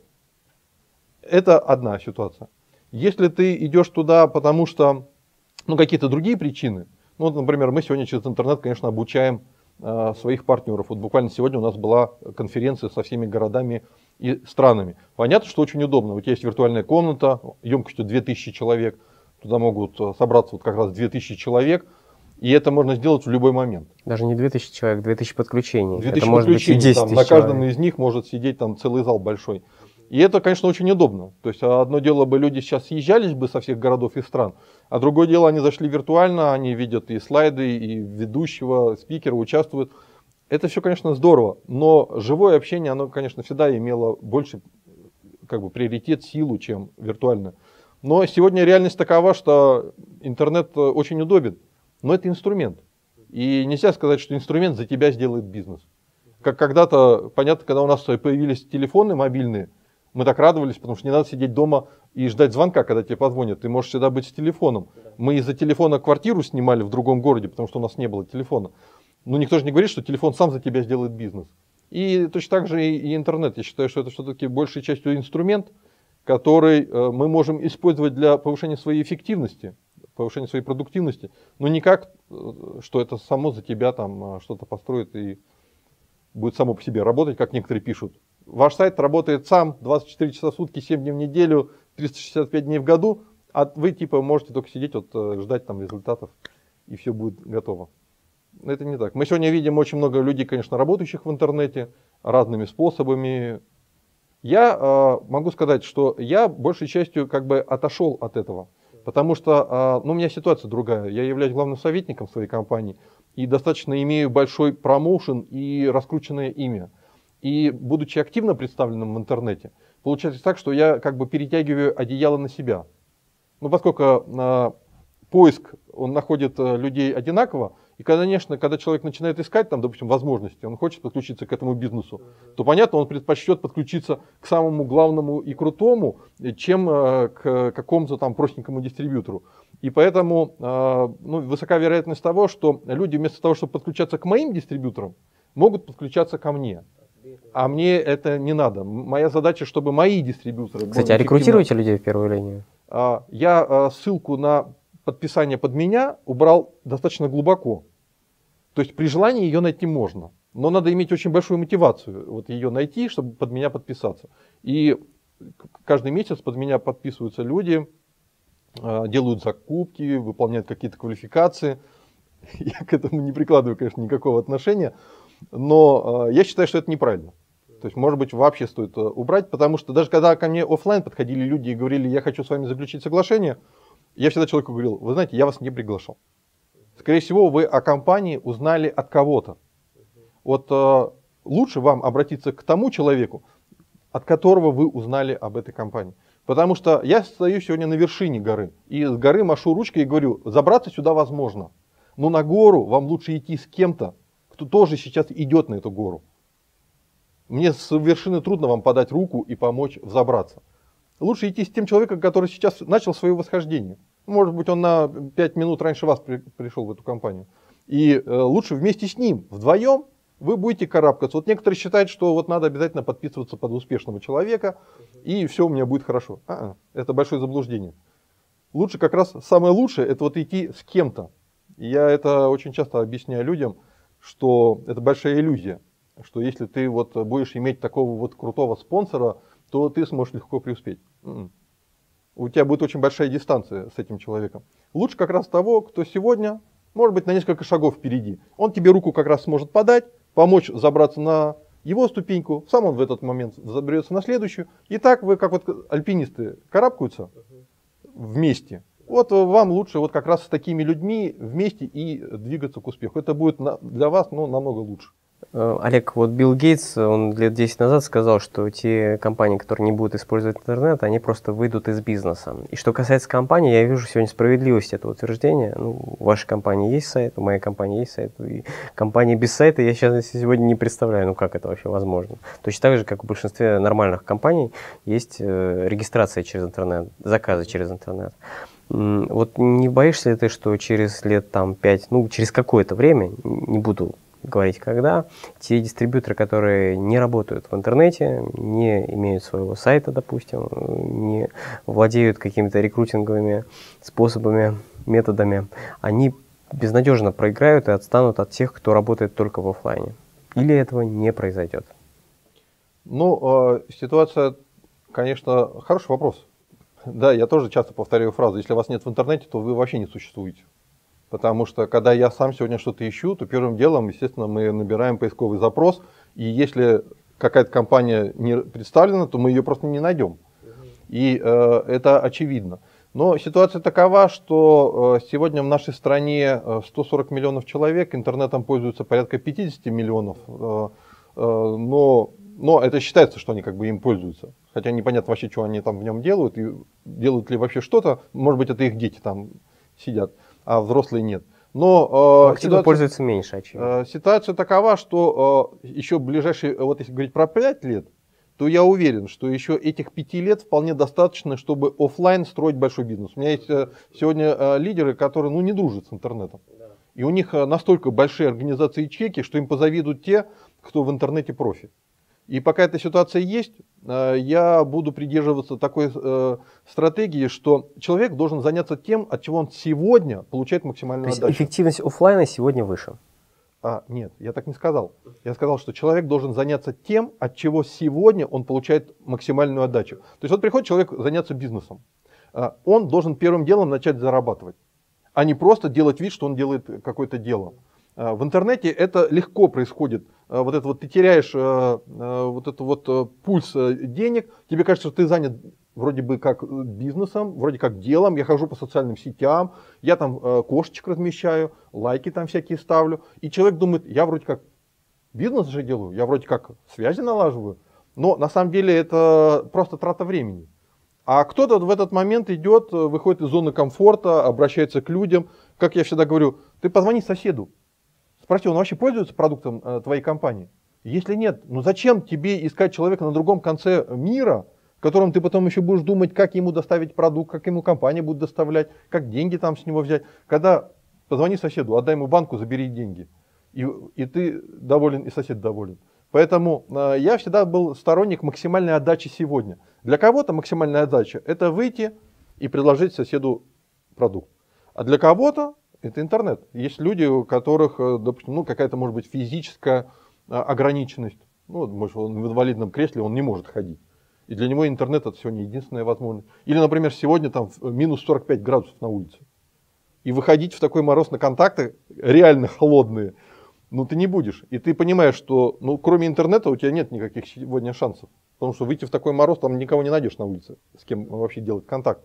это одна ситуация. Если ты идешь туда, потому что ну, какие-то другие причины, ну, вот, например, мы сегодня через интернет, конечно, обучаем э, своих партнеров. Вот буквально сегодня у нас была конференция со всеми городами и странами. Понятно, что очень удобно. Вот есть виртуальная комната емкостью две тысячи человек. Туда могут собраться вот как раз две тысячи человек. И это можно сделать в любой момент. Даже не две тысячи человек, две тысячи подключений. две тысячи это может быть и десять там, тысяч на каждом человек. из них может сидеть там целый зал большой. И это, конечно, очень удобно. То есть одно дело бы люди сейчас съезжались бы со всех городов и стран, а другое дело они зашли виртуально, они видят и слайды, и ведущего, спикера, участвуют. Это все, конечно, здорово, но живое общение, оно, конечно, всегда имело больше как бы, приоритет, силу, чем виртуальное. Но сегодня реальность такова, что интернет очень удобен. Но это инструмент. И нельзя сказать, что инструмент за тебя сделает бизнес. Как когда-то, понятно, когда у нас появились телефоны мобильные, мы так радовались, потому что не надо сидеть дома и ждать звонка, когда тебе позвонят. Ты можешь всегда быть с телефоном. Мы из-за телефона квартиру снимали в другом городе, потому что у нас не было телефона. Но никто же не говорит, что телефон сам за тебя сделает бизнес. И точно так же и интернет. Я считаю, что это все-таки большей частью инструмент, который мы можем использовать для повышения своей эффективности, повышения своей продуктивности, но не как, что это само за тебя там что-то построит и будет само по себе работать, как некоторые пишут. Ваш сайт работает сам двадцать четыре часа в сутки, семь дней в неделю, триста шестьдесят пять дней в году, а вы типа можете только сидеть, вот, ждать там результатов, и все будет готово. Это не так. Мы сегодня видим очень много людей, конечно, работающих в интернете разными способами. Я э, могу сказать, что я большей частью как бы отошел от этого. Потому что ну, у меня ситуация другая. Я являюсь главным советником своей компании и достаточно имею большой промоушен и раскрученное имя. И будучи активно представленным в интернете, получается так, что я как бы перетягиваю одеяло на себя. Ну, поскольку э, поиск, он находит людей одинаково, и, конечно, когда человек начинает искать, там, допустим, возможности, он хочет подключиться к этому бизнесу, то, понятно, он предпочтет подключиться к самому главному и крутому, чем э, к какому-то там простенькому дистрибьютору. И поэтому э, ну, высока вероятность того, что люди вместо того, чтобы подключаться к моим дистрибьюторам, могут подключаться ко мне. А мне это не надо. Моя задача, чтобы мои дистрибьюторы... Кстати, а рекрутируете людей в первую линию? Я ссылку на подписание под меня убрал достаточно глубоко. То есть при желании ее найти можно. Но надо иметь очень большую мотивацию вот ее найти, чтобы под меня подписаться. И каждый месяц под меня подписываются люди, делают закупки, выполняют какие-то квалификации. Я к этому не прикладываю, конечно, никакого отношения. Но я считаю, что это неправильно. То есть, может быть, вообще стоит убрать, потому что даже когда ко мне офлайн подходили люди и говорили, я хочу с вами заключить соглашение, я всегда человеку говорил, вы знаете, я вас не приглашал. Скорее всего, вы о компании узнали от кого-то. Вот э, лучше вам обратиться к тому человеку, от которого вы узнали об этой компании. Потому что я стою сегодня на вершине горы, и с горы машу ручкой и говорю, забраться сюда возможно. Но на гору вам лучше идти с кем-то, кто тоже сейчас идет на эту гору. Мне с вершины трудно вам подать руку и помочь взобраться. Лучше идти с тем человеком, который сейчас начал свое восхождение. Может быть, он на пять минут раньше вас при, пришел в эту компанию. И э, лучше вместе с ним, вдвоем, вы будете карабкаться. Вот некоторые считают, что вот надо обязательно подписываться под успешного человека, и все у меня будет хорошо. А-а, это большое заблуждение. Лучше как раз, самое лучшее, это вот идти с кем-то. Я это очень часто объясняю людям, что это большая иллюзия. Что если ты вот будешь иметь такого вот крутого спонсора, то ты сможешь легко преуспеть. М-м. У тебя будет очень большая дистанция с этим человеком. Лучше как раз того, кто сегодня, может быть, на несколько шагов впереди. Он тебе руку как раз сможет подать, помочь забраться на его ступеньку, сам он в этот момент заберется на следующую. И так вы, как вот альпинисты, карабкаются вместе. Вот вам лучше вот как раз с такими людьми вместе и двигаться к успеху. Это будет для вас, ну, намного лучше. Олег, вот Билл Гейтс, он лет десять назад сказал, что те компании, которые не будут использовать интернет, они просто выйдут из бизнеса. И что касается компании, я вижу сегодня справедливость этого утверждения. Ну, у вашей компании есть сайт, у моей компании есть сайт. И компании без сайта я сейчас сегодня не представляю, ну как это вообще возможно. Точно так же, как в большинстве нормальных компаний, есть э, регистрация через интернет, заказы через интернет. Вот не боишься ли ты, что через лет там пять, ну через какое-то время, не буду говорить когда, те дистрибьюторы, которые не работают в интернете, не имеют своего сайта, допустим, не владеют какими-то рекрутинговыми способами, методами, они безнадежно проиграют и отстанут от тех, кто работает только в офлайне? Или этого не произойдет? Ну, э, ситуация, конечно, хороший вопрос. Да, я тоже часто повторяю фразу, если вас нет в интернете, то вы вообще не существуете. Потому что, когда я сам сегодня что-то ищу, то первым делом, естественно, мы набираем поисковый запрос, и если какая-то компания не представлена, то мы ее просто не найдем. И э, это очевидно. Но ситуация такова, что э, сегодня в нашей стране сто сорок миллионов человек, интернетом пользуются порядка пятьдесят миллионов, э, э, но, но это считается, что они как бы им пользуются. Хотя непонятно вообще, что они там в нем делают, и делают ли вообще что-то, может быть, это их дети там сидят, а взрослые нет. Но э, активно пользуются меньше, очевидно. Э, ситуация такова, что э, еще ближайшие, вот если говорить про пять лет, то я уверен, что еще этих пяти лет вполне достаточно, чтобы офлайн строить большой бизнес. У меня есть э, сегодня э, лидеры, которые ну, не дружат с интернетом. Да. И у них э, настолько большие организации ячейки, что им позавидуют те, кто в интернете профи. И пока эта ситуация есть, я буду придерживаться такой э, стратегии, что человек должен заняться тем, от чего он сегодня получает максимальную отдачу. То есть эффективность офлайна сегодня выше? А, нет, я так не сказал. Я сказал, что человек должен заняться тем, от чего сегодня он получает максимальную отдачу. То есть вот приходит человек заняться бизнесом. Он должен первым делом начать зарабатывать, а не просто делать вид, что он делает какое-то дело. В интернете это легко происходит. Вот это вот ты теряешь вот это вот пульс денег. Тебе кажется, что ты занят вроде бы как бизнесом, вроде как делом. Я хожу по социальным сетям, я там кошечек размещаю, лайки там всякие ставлю. И человек думает, я вроде как бизнес же делаю, я вроде как связи налаживаю. Но на самом деле это просто трата времени. А кто-то в этот момент идет, выходит из зоны комфорта, обращается к людям. Как я всегда говорю, ты позвони соседу. Спроси, он вообще пользуется продуктом э, твоей компании? Если нет, ну зачем тебе искать человека на другом конце мира, в котором ты потом еще будешь думать, как ему доставить продукт, как ему компания будет доставлять, как деньги там с него взять. Когда позвони соседу, отдай ему банку, забери деньги. И, и ты доволен, и сосед доволен. Поэтому э, я всегда был сторонник максимальной отдачи сегодня. Для кого-то максимальная отдача – это выйти и предложить соседу продукт. А для кого-то это интернет. Есть люди, у которых, допустим, ну, какая-то, может быть, физическая ограниченность. Ну, может, он в инвалидном кресле, он не может ходить. И для него интернет это сегодня единственная возможность. Или, например, сегодня там минус сорок пять градусов на улице. И выходить в такой мороз на контакты, реально холодные, ну, ты не будешь. И ты понимаешь, что, ну, кроме интернета у тебя нет никаких сегодня шансов. Потому что выйти в такой мороз, там никого не найдешь на улице, с кем вообще делать контакт.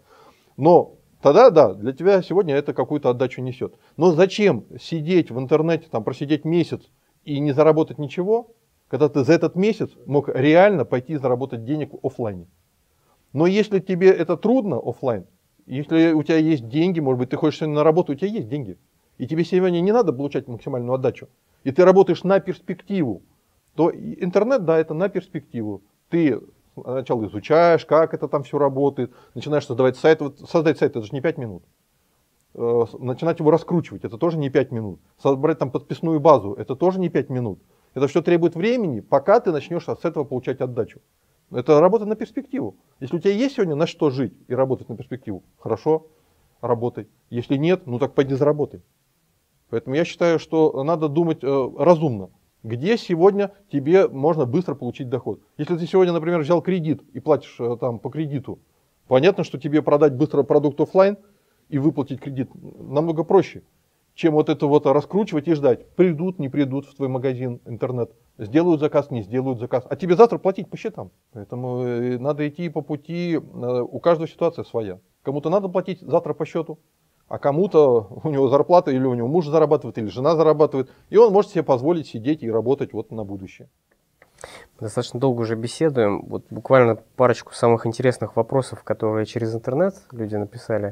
Но тогда, да, для тебя сегодня это какую-то отдачу несет. Но зачем сидеть в интернете, там, просидеть месяц и не заработать ничего, когда ты за этот месяц мог реально пойти заработать денег в офлайне? Но если тебе это трудно офлайн, если у тебя есть деньги, может быть, ты хочешь сегодня на работу, у тебя есть деньги, и тебе сегодня не надо получать максимальную отдачу, и ты работаешь на перспективу, то интернет, да, это на перспективу. Ты сначала изучаешь, как это там все работает, начинаешь создавать сайт. Вот создать сайт, это же не пять минут. Начинать его раскручивать, это тоже не пять минут. Собрать там подписную базу, это тоже не пять минут. Это все требует времени, пока ты начнешь с этого получать отдачу. Это работа на перспективу. Если у тебя есть сегодня на что жить и работать на перспективу, хорошо, работай. Если нет, ну так пойди заработай. Поэтому я считаю, что надо думать э, разумно. Где сегодня тебе можно быстро получить доход? Если ты сегодня, например, взял кредит и платишь э, там по кредиту, понятно, что тебе продать быстро продукт офлайн и выплатить кредит намного проще, чем вот это вот раскручивать и ждать. Придут, не придут в твой магазин, интернет, сделают заказ, не сделают заказ. А тебе завтра платить по счетам. Поэтому надо идти по пути, у каждого ситуация своя. Кому-то надо платить завтра по счету, а кому-то у него зарплата, или у него муж зарабатывает, или жена зарабатывает, и он может себе позволить сидеть и работать вот на будущее. Мы достаточно долго уже беседуем. Вот буквально парочку самых интересных вопросов, которые через интернет люди написали.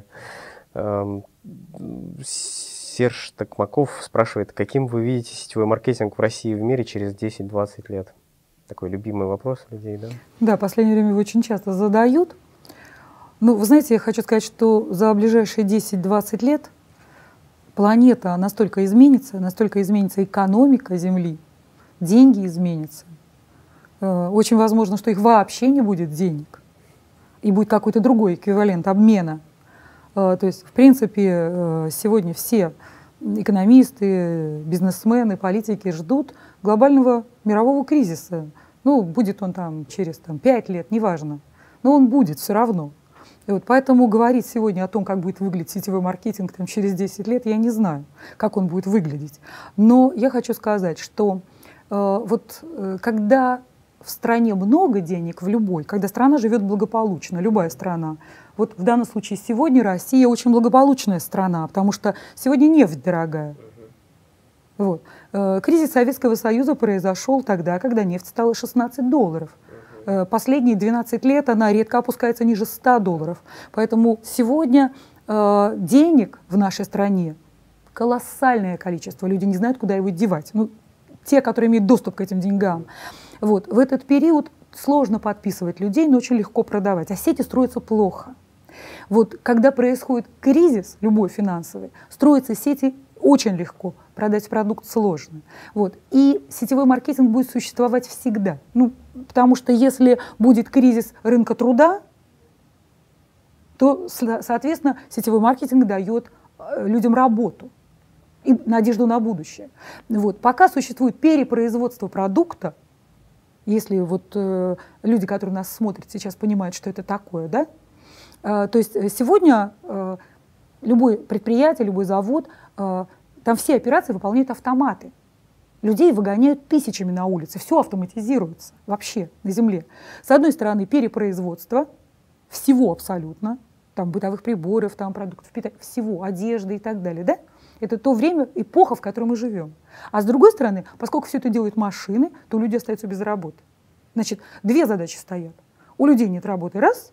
Серж Токмаков спрашивает, каким вы видите сетевой маркетинг в России и в мире через десять-двадцать лет? Такой любимый вопрос людей, да? Да, в последнее время его очень часто задают. Ну, вы знаете, я хочу сказать, что за ближайшие десять-двадцать лет планета настолько изменится, настолько изменится экономика Земли, деньги изменятся. Очень возможно, что их вообще не будет денег, и будет какой-то другой эквивалент обмена. То есть, в принципе, сегодня все экономисты, бизнесмены, политики ждут глобального мирового кризиса. Ну, будет он там через там, пять лет, неважно, но он будет все равно. И вот поэтому говорить сегодня о том, как будет выглядеть сетевой маркетинг там, через десять лет, я не знаю, как он будет выглядеть. Но я хочу сказать, что э, вот э, когда в стране много денег, в любой, когда страна живет благополучно, любая страна, вот в данном случае сегодня Россия очень благополучная страна, потому что сегодня нефть дорогая. Вот. Э, кризис Советского Союза произошел тогда, когда нефть стала шестнадцать долларов. Последние двенадцать лет она редко опускается ниже ста долларов. Поэтому сегодня э, денег в нашей стране колоссальное количество. Люди не знают, куда его девать. Ну, те, которые имеют доступ к этим деньгам. Вот. В этот период сложно подписывать людей, но очень легко продавать. А сети строятся плохо. Вот, когда происходит кризис, любой финансовый, строятся сети очень легко, продать продукт сложно. Вот. И сетевой маркетинг будет существовать всегда. Ну, потому что если будет кризис рынка труда, то, соответственно, сетевой маркетинг дает людям работу и надежду на будущее. Вот. Пока существует перепроизводство продукта, если вот, э, люди, которые нас смотрят сейчас, понимают, что это такое, да? Э, то есть сегодня э, любой предприятие, любой завод, э, там все операции выполняют автоматы. Людей выгоняют тысячами на улице, все автоматизируется вообще на земле. С одной стороны, перепроизводство всего абсолютно, там бытовых приборов, там продуктов питания, всего, одежды и так далее, да? Это то время, эпоха, в которой мы живем. А с другой стороны, поскольку все это делают машины, то люди остаются без работы. Значит, две задачи стоят. У людей нет работы, раз.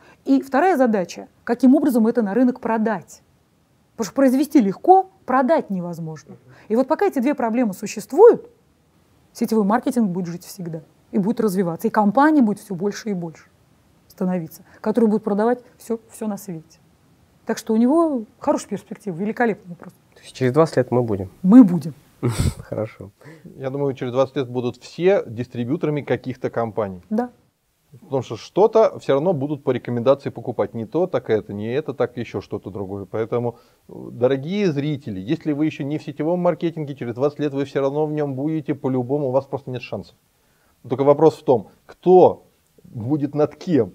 И вторая задача, каким образом это на рынок продать. Потому что произвести легко, продать невозможно. И вот пока эти две проблемы существуют, сетевой маркетинг будет жить всегда. И будет развиваться. И компания будет все больше и больше становиться, которые будут продавать все, все на свете. Так что у него хорошая перспектива, великолепный просто. То есть через двадцать лет мы будем? Мы будем. Хорошо. Я думаю, через двадцать лет будут все дистрибьюторами каких-то компаний. Да. Потому что что-то все равно будут по рекомендации покупать. Не то, так это, не это, так еще что-то другое. Поэтому, дорогие зрители, если вы еще не в сетевом маркетинге, через двадцать лет вы все равно в нем будете по-любому, у вас просто нет шансов. Только вопрос в том, кто будет над кем.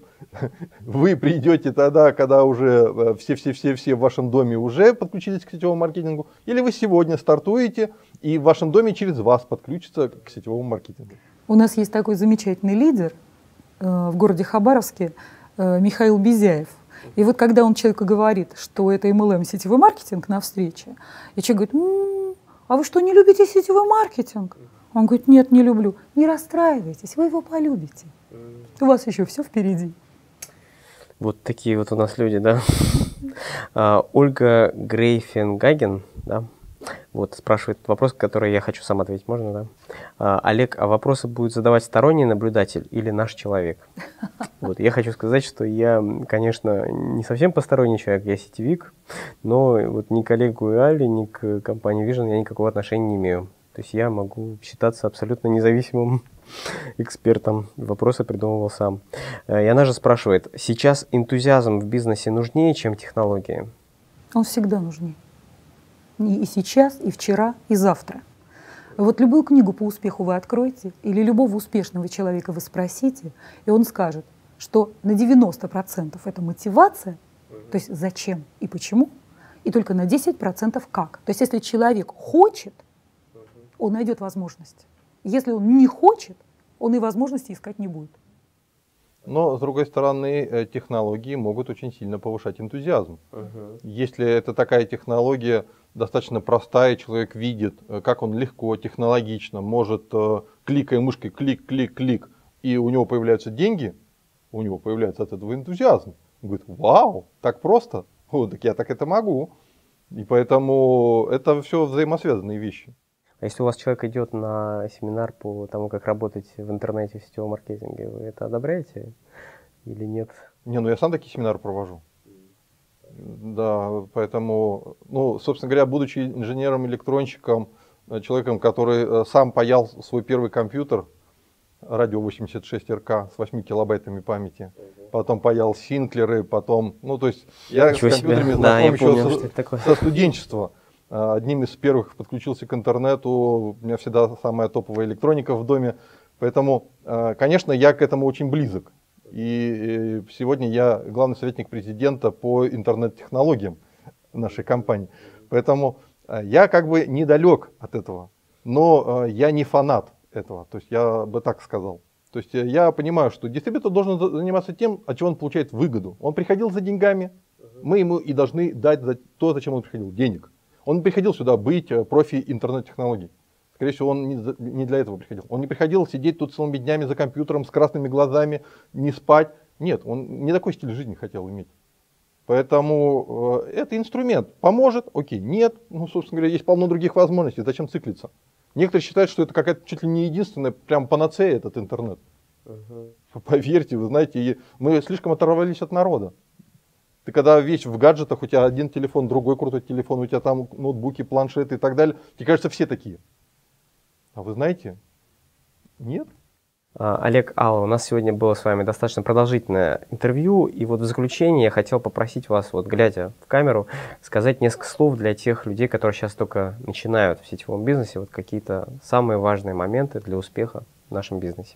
Вы придете тогда, когда уже все-все-все-все в вашем доме уже подключились к сетевому маркетингу, или вы сегодня стартуете, и в вашем доме через вас подключится к сетевому маркетингу. У нас есть такой замечательный лидер э, в городе Хабаровске, э, Михаил Безяев. И вот когда он человеку говорит, что это эм эл эм, сетевой маркетинг, на встрече, и человек говорит, м-м, а вы что, не любите сетевой маркетинг? Он говорит, нет, не люблю. Не расстраивайтесь, вы его полюбите. У вас еще все впереди. Вот такие вот у нас люди, да. А, Ольга Грейфенгаген, да, вот спрашивает вопрос, который я хочу сам ответить, можно, да? А, Олег, а вопросы будет задавать сторонний наблюдатель или наш человек? Вот, я хочу сказать, что я, конечно, не совсем посторонний человек, я сетевик, но вот ни к Олегу и Али, ни к компании Vision я никакого отношения не имею. То есть я могу считаться абсолютно независимым экспертом, вопросы придумывал сам. И она же спрашивает, сейчас энтузиазм в бизнесе нужнее, чем технологии? Он всегда нужнее. И сейчас, и вчера, и завтра. Вот любую книгу по успеху вы откроете, или любого успешного человека вы спросите, и он скажет, что на девяносто процентов это мотивация, то есть зачем и почему, и только на десять процентов как. То есть если человек хочет, он найдет возможность. Если он не хочет, он и возможности искать не будет. Но, с другой стороны, технологии могут очень сильно повышать энтузиазм. Uh-huh. Если это такая технология достаточно простая, человек видит, как он легко, технологично может, кликая мышкой, клик-клик-клик, и у него появляются деньги, у него появляется от этого энтузиазм. Он говорит, вау, так просто? О, так я так это могу. И поэтому это все взаимосвязанные вещи. А если у вас человек идет на семинар по тому, как работать в интернете в сетевом маркетинге, вы это одобряете или нет? Не, ну я сам такие семинары провожу. Да, поэтому, ну, собственно говоря, будучи инженером-электронщиком, человеком, который сам паял свой первый компьютер, радио восемьдесят шесть эр ка с восьмью килобайтами памяти, потом паял синклеры, потом, ну, то есть я Ничего с компьютерами себе. знаком Да, я еще помню, со, такое. со студенчества. Одним из первых подключился к интернету, у меня всегда самая топовая электроника в доме, поэтому, конечно, я к этому очень близок. И сегодня я главный советник президента по интернет-технологиям нашей компании. Поэтому я как бы недалек от этого, но я не фанат этого, то есть я бы так сказал. То есть я понимаю, что дистрибьютор должен заниматься тем, от чего он получает выгоду. Он приходил за деньгами, мы ему и должны дать за то, зачем он приходил, денег. Он приходил сюда быть профи интернет-технологий. Скорее всего, он не для этого приходил. Он не приходил сидеть тут целыми днями за компьютером с красными глазами, не спать. Нет, он не такой стиль жизни хотел иметь. Поэтому э, это инструмент. Поможет? Окей. Нет. Ну, собственно говоря, есть полно других возможностей. Зачем циклиться? Некоторые считают, что это какая-то чуть ли не единственная, прям панацея этот интернет. Uh-huh. Поверьте, вы знаете, мы слишком оторвались от народа. Ты когда весь в гаджетах, у тебя один телефон, другой крутой телефон, у тебя там ноутбуки, планшеты и так далее, тебе кажется, все такие. А вы знаете, нет. Олег, Алла, у нас сегодня было с вами достаточно продолжительное интервью, и вот в заключение я хотел попросить вас, вот глядя в камеру, сказать несколько слов для тех людей, которые сейчас только начинают в сетевом бизнесе, вот какие-то самые важные моменты для успеха в нашем бизнесе.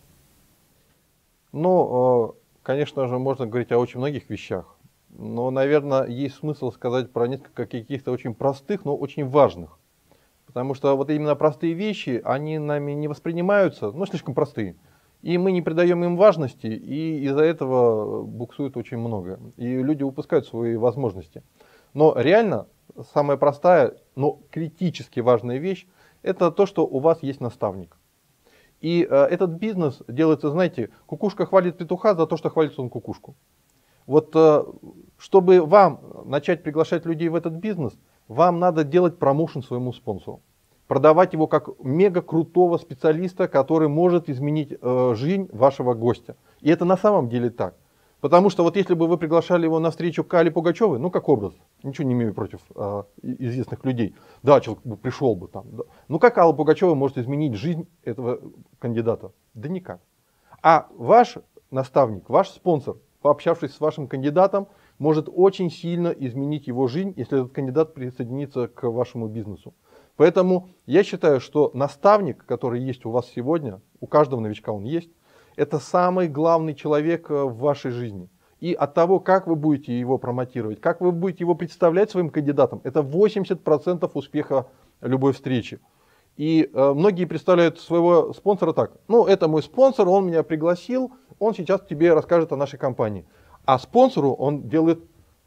Ну, конечно же, можно говорить о очень многих вещах. Но, наверное, есть смысл сказать про несколько каких-то очень простых, но очень важных. Потому что вот именно простые вещи, они нами не воспринимаются, ну, слишком простые. И мы не придаем им важности, и из-за этого буксует очень много. И люди упускают свои возможности. Но реально, самая простая, но критически важная вещь, это то, что у вас есть наставник. И э, этот бизнес делается, знаете, кукушка хвалит петуха за то, что хвалит он кукушку. Вот, чтобы вам начать приглашать людей в этот бизнес, вам надо делать промоушен своему спонсору. Продавать его как мега крутого специалиста, который может изменить э, жизнь вашего гостя. И это на самом деле так. Потому что вот если бы вы приглашали его на встречу к Алле Пугачевой, ну как образ, ничего не имею против э, известных людей, да, человек бы пришел бы там. Да. Ну как Алла Пугачева может изменить жизнь этого кандидата? Да никак. А ваш наставник, ваш спонсор, пообщавшись с вашим кандидатом, может очень сильно изменить его жизнь, если этот кандидат присоединится к вашему бизнесу. Поэтому я считаю, что наставник, который есть у вас сегодня, у каждого новичка он есть, это самый главный человек в вашей жизни. И от того, как вы будете его промотировать, как вы будете его представлять своим кандидатам, это восемьдесят процентов успеха любой встречи. И э, многие представляют своего спонсора так: ну, это мой спонсор, он меня пригласил, он сейчас тебе расскажет о нашей компании. А спонсору он делает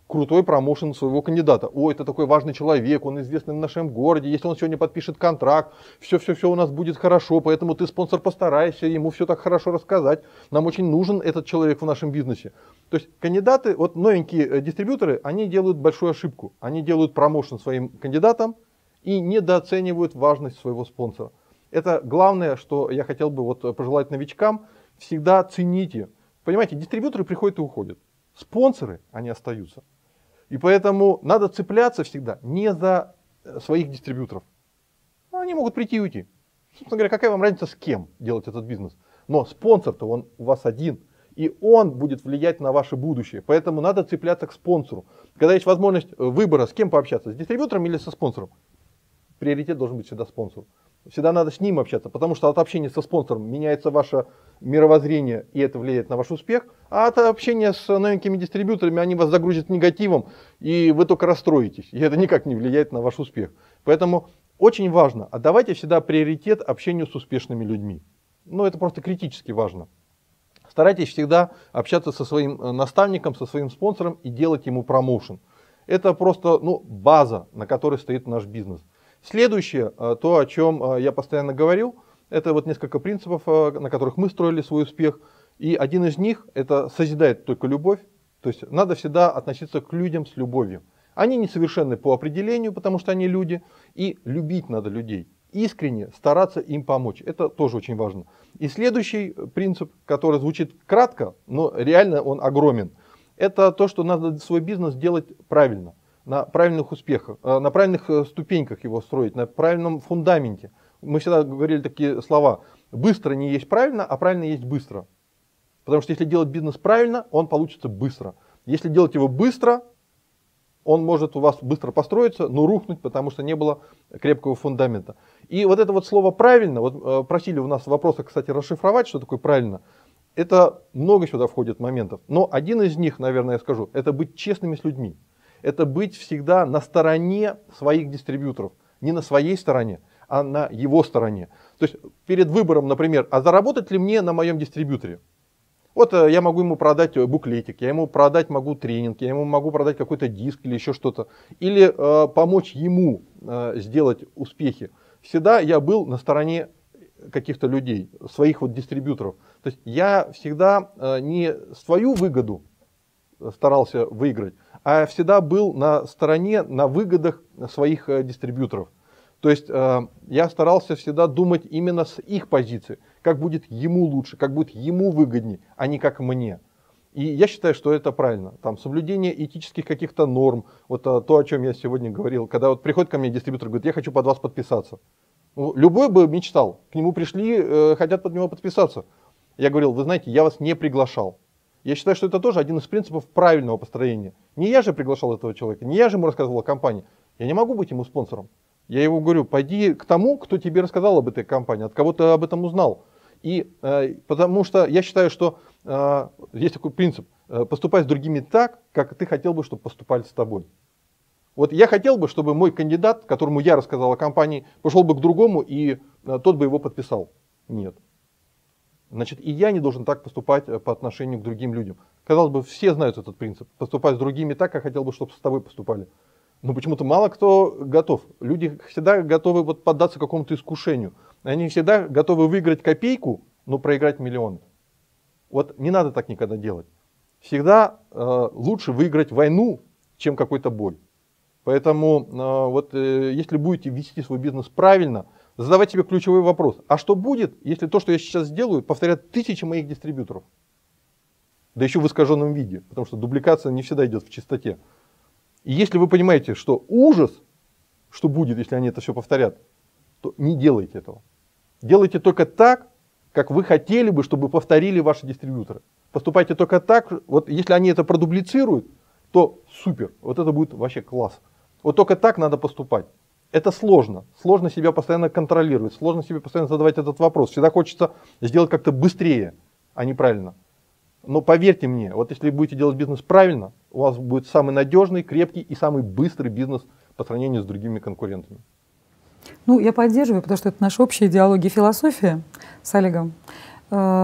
крутой промоушен своего кандидата. О, это такой важный человек, он известный в нашем городе, если он сегодня подпишет контракт, все-все-все у нас будет хорошо, поэтому ты, спонсор, постарайся ему все так хорошо рассказать. Нам очень нужен этот человек в нашем бизнесе. То есть кандидаты, вот новенькие дистрибьюторы, они делают большую ошибку. Они делают промоушен своим кандидатам и недооценивают важность своего спонсора. Это главное, что я хотел бы вот пожелать новичкам. Всегда цените. Понимаете, дистрибьюторы приходят и уходят. Спонсоры, они остаются. И поэтому надо цепляться всегда не за своих дистрибьюторов. Они могут прийти и уйти. Собственно говоря, какая вам разница, с кем делать этот бизнес? Но спонсор-то он у вас один. И он будет влиять на ваше будущее. Поэтому надо цепляться к спонсору. Когда есть возможность выбора, с кем пообщаться, с дистрибьютором или со спонсором, приоритет должен быть всегда спонсору. Всегда надо с ним общаться, потому что от общения со спонсором меняется ваше мировоззрение, и это влияет на ваш успех. А от общения с новенькими дистрибьюторами они вас загрузят негативом, и вы только расстроитесь. И это никак не влияет на ваш успех. Поэтому очень важно, отдавайте всегда приоритет общению с успешными людьми. Ну, это просто критически важно. Старайтесь всегда общаться со своим наставником, со своим спонсором и делать ему промоушен. Это просто ну, база, на которой стоит наш бизнес. Следующее, то, о чем я постоянно говорил, это вот несколько принципов, на которых мы строили свой успех. И один из них, это созидает только любовь. То есть надо всегда относиться к людям с любовью. Они несовершенны по определению, потому что они люди. И любить надо людей. Искренне стараться им помочь. Это тоже очень важно. И следующий принцип, который звучит кратко, но реально он огромен. Это то, что надо свой бизнес делать правильно. На правильных успехах, на правильных ступеньках его строить, на правильном фундаменте. Мы всегда говорили такие слова: быстро не есть правильно, а правильно есть быстро. Потому что если делать бизнес правильно, он получится быстро. Если делать его быстро, он может у вас быстро построиться, но рухнуть, потому что не было крепкого фундамента. И вот это вот слово «правильно», вот просили у нас в вопросах, кстати, расшифровать, что такое «правильно». Это много сюда входит моментов. Но один из них, наверное, я скажу, это быть честными с людьми. Это быть всегда на стороне своих дистрибьюторов. Не на своей стороне, а на его стороне. То есть перед выбором, например, а заработать ли мне на моем дистрибьюторе? Вот я могу ему продать буклетик, я ему продать могу тренинг, я ему могу продать какой-то диск или еще что-то. Или э, помочь ему э, сделать успехи. Всегда я был на стороне каких-то людей, своих вот дистрибьюторов. То есть я всегда э, не свою выгоду старался выиграть, а всегда был на стороне, на выгодах своих э, дистрибьюторов. То есть э, я старался всегда думать именно с их позиции, как будет ему лучше, как будет ему выгоднее, а не как мне. И я считаю, что это правильно. Там соблюдение этических каких-то норм, вот э, то, о чем я сегодня говорил. Когда вот приходит ко мне дистрибьютор, говорит: я хочу под вас подписаться. Ну, любой бы мечтал, к нему пришли, э, хотят под него подписаться. Я говорил: вы знаете, я вас не приглашал. Я считаю, что это тоже один из принципов правильного построения. Не я же приглашал этого человека, не я же ему рассказывал о компании. Я не могу быть ему спонсором. Я ему говорю: пойди к тому, кто тебе рассказал об этой компании, от кого ты об этом узнал. И э, потому что я считаю, что э, есть такой принцип: э, поступай с другими так, как ты хотел бы, чтобы поступали с тобой. Вот я хотел бы, чтобы мой кандидат, которому я рассказал о компании, пошел бы к другому и э, тот бы его подписал. Нет. Значит, и я не должен так поступать по отношению к другим людям. Казалось бы, все знают этот принцип. Поступать с другими так, как хотел бы, чтобы с тобой поступали. Но почему-то мало кто готов. Люди всегда готовы вот поддаться какому-то искушению. Они всегда готовы выиграть копейку, но проиграть миллион. Вот не надо так никогда делать. Всегда э, лучше выиграть войну, чем какой-то бой. Поэтому э, вот э, если будете вести свой бизнес правильно, задавать себе ключевой вопрос: а что будет, если то, что я сейчас сделаю, повторят тысячи моих дистрибьюторов? Да еще в искаженном виде, потому что дубликация не всегда идет в чистоте. И если вы понимаете, что ужас, что будет, если они это все повторят, то не делайте этого. Делайте только так, как вы хотели бы, чтобы повторили ваши дистрибьюторы. Поступайте только так, вот если они это продублицируют, то супер, вот это будет вообще класс. Вот только так надо поступать. Это сложно, сложно себя постоянно контролировать, сложно себе постоянно задавать этот вопрос. Всегда хочется сделать как-то быстрее, а не правильно. Но поверьте мне, вот если вы будете делать бизнес правильно, у вас будет самый надежный, крепкий и самый быстрый бизнес по сравнению с другими конкурентами. Ну, я поддерживаю, потому что это наша общая идеология и философия с Олегом.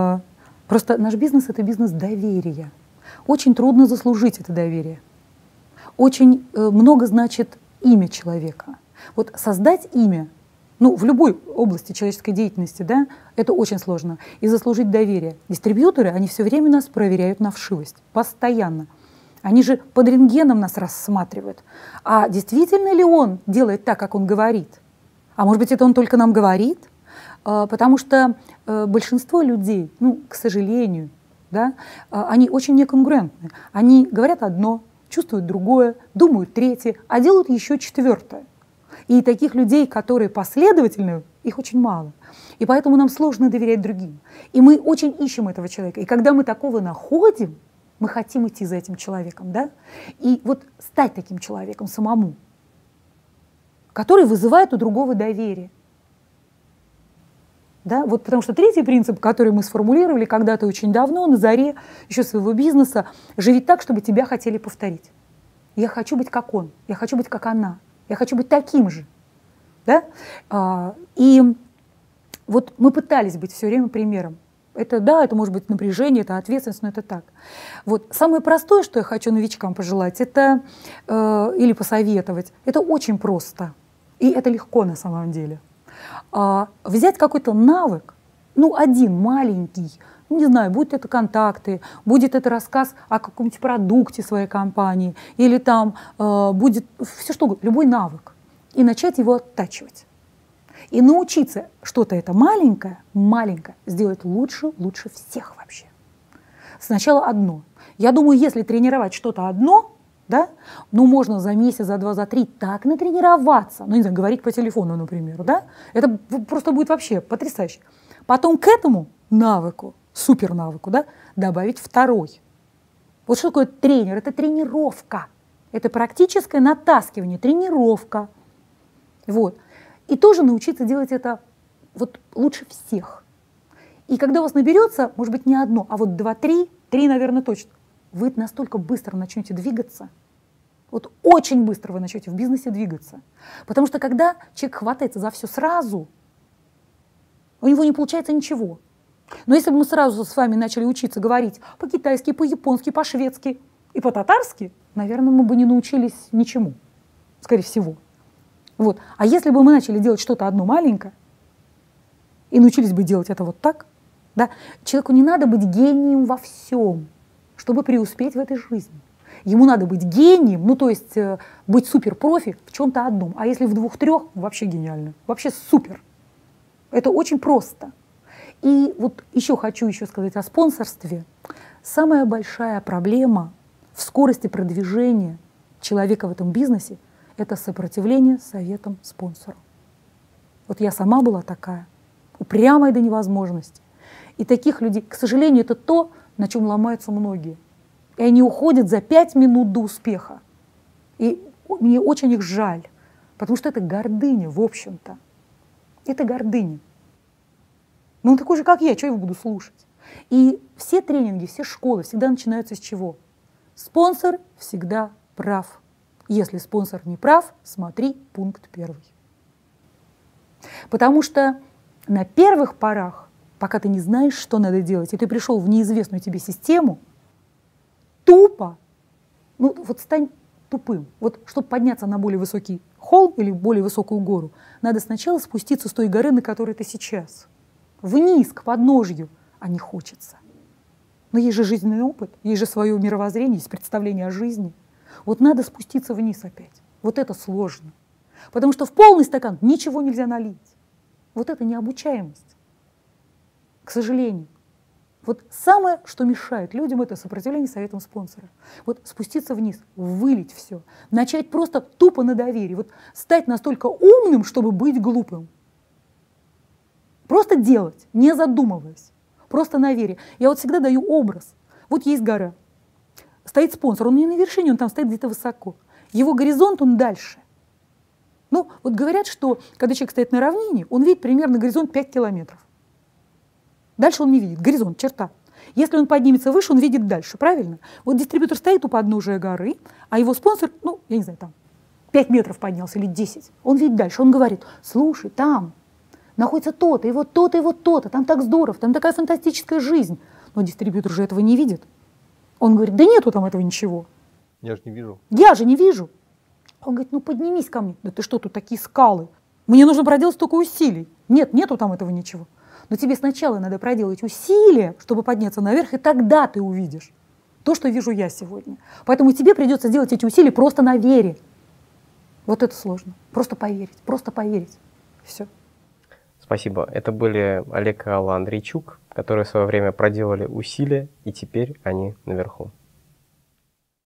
Просто наш бизнес — это бизнес доверия. Очень трудно заслужить это доверие. очень много значит имя человека. Вот создать имя, ну, в любой области человеческой деятельности, да, это очень сложно. И заслужить доверие. Дистрибьюторы, они все время нас проверяют на вшивость, постоянно. Они же под рентгеном нас рассматривают. А действительно ли он делает так, как он говорит? А может быть, это он только нам говорит? Потому что большинство людей, ну, к сожалению, да, они очень неконгруентны. Они говорят одно, чувствуют другое, думают третье, а делают еще четвертое. И таких людей, которые последовательны, их очень мало. И поэтому нам сложно доверять другим. И мы очень ищем этого человека. И когда мы такого находим, мы хотим идти за этим человеком, да? И вот стать таким человеком самому, который вызывает у другого доверие. Да? Вот потому что третий принцип, который мы сформулировали когда-то очень давно, на заре еще своего бизнеса, живи так, чтобы тебя хотели повторить. Я хочу быть как он, я хочу быть как она, я хочу быть таким же. Да? А, и вот мы пытались быть все время примером. Это да, это может быть напряжение, это ответственность, но это так. Вот самое простое, что я хочу новичкам пожелать, это э, или посоветовать, это очень просто. И это легко на самом деле. А, взять какой-то навык, ну, один маленький, не знаю, будет это контакты, будет это рассказ о каком-нибудь продукте своей компании, или там э, будет все что угодно, любой навык, и начать его оттачивать. И научиться что-то это маленькое, маленькое, сделать лучше, лучше всех вообще. Сначала одно. Я думаю, если тренировать что-то одно, да, ну, можно за месяц, за два, за три так натренироваться, ну, не знаю, говорить по телефону, например, да, это просто будет вообще потрясающе. Потом к этому навыку, супер навыку, да, добавить второй. Вот что такое тренер? Это тренировка. Это практическое натаскивание, тренировка. Вот. И тоже научиться делать это вот лучше всех. И когда у вас наберется, может быть, не одно, а вот два-три, три, наверное, точно, вы настолько быстро начнете двигаться, вот очень быстро вы начнете в бизнесе двигаться. Потому что когда человек хватается за все сразу, у него не получается ничего. Но если бы мы сразу с вами начали учиться говорить по-китайски, по-японски, по-шведски и по-татарски, наверное, мы бы не научились ничему, скорее всего. Вот. А если бы мы начали делать что-то одно маленькое и научились бы делать это вот так, да, человеку не надо быть гением во всем, чтобы преуспеть в этой жизни. Ему надо быть гением, ну то есть э, быть суперпрофи в чем-то одном. А если в двух-трех, вообще гениально, вообще супер. Это очень просто. И вот еще хочу еще сказать о спонсорстве. Самая большая проблема в скорости продвижения человека в этом бизнесе – это сопротивление советам спонсору. Вот я сама была такая, упрямая до невозможности. И таких людей, к сожалению, это то, на чем ломаются многие. И они уходят за пять минут до успеха. И мне очень их жаль, потому что это гордыня, в общем-то. Это гордыня. Ну, он такой же, как я, что я его буду слушать? И все тренинги, все школы всегда начинаются с чего? Спонсор всегда прав. Если спонсор не прав, смотри пункт первый. Потому что на первых порах, пока ты не знаешь, что надо делать, и ты пришел в неизвестную тебе систему, тупо, ну вот стань тупым. Вот чтобы подняться на более высокий холм или более высокую гору, надо сначала спуститься с той горы, на которой ты сейчас. Вниз, к подножью, а не хочется. Но есть же жизненный опыт, есть же свое мировоззрение, есть представление о жизни. Вот надо спуститься вниз опять. Вот это сложно. Потому что в полный стакан ничего нельзя налить. Вот это необучаемость. К сожалению. Вот самое, что мешает людям, это сопротивление советам спонсора. Вот спуститься вниз, вылить все, начать просто тупо на доверии. Вот стать настолько умным, чтобы быть глупым. Просто делать, не задумываясь. Просто на вере. Я вот всегда даю образ. Вот есть гора. Стоит спонсор, он не на вершине, он там стоит где-то высоко. Его горизонт, он дальше. Ну, вот говорят, что когда человек стоит на равнине, он видит примерно горизонт пять километров. Дальше он не видит, горизонт, черта. Если он поднимется выше, он видит дальше, правильно? Вот дистрибьютор стоит у подножия горы, а его спонсор, ну, я не знаю, там, пять метров поднялся или десять. Он видит дальше, он говорит, слушай, там находится то-то, и вот то-то, и вот то-то, там так здорово, там такая фантастическая жизнь. Но дистрибьютор же этого не видит. Он говорит, да нету там этого ничего. Я же не вижу. Я же не вижу. Он говорит, ну поднимись ко мне. Да ты что, тут такие скалы? Мне нужно проделать столько усилий. Нет, нету там этого ничего. Но тебе сначала надо проделать усилия, чтобы подняться наверх, и тогда ты увидишь то, что вижу я сегодня. Поэтому тебе придется делать эти усилия просто на вере. Вот это сложно. Просто поверить, просто поверить. Все. Спасибо. Это были Олег и Алла Андрейчук, которые в свое время проделали усилия, и теперь они наверху.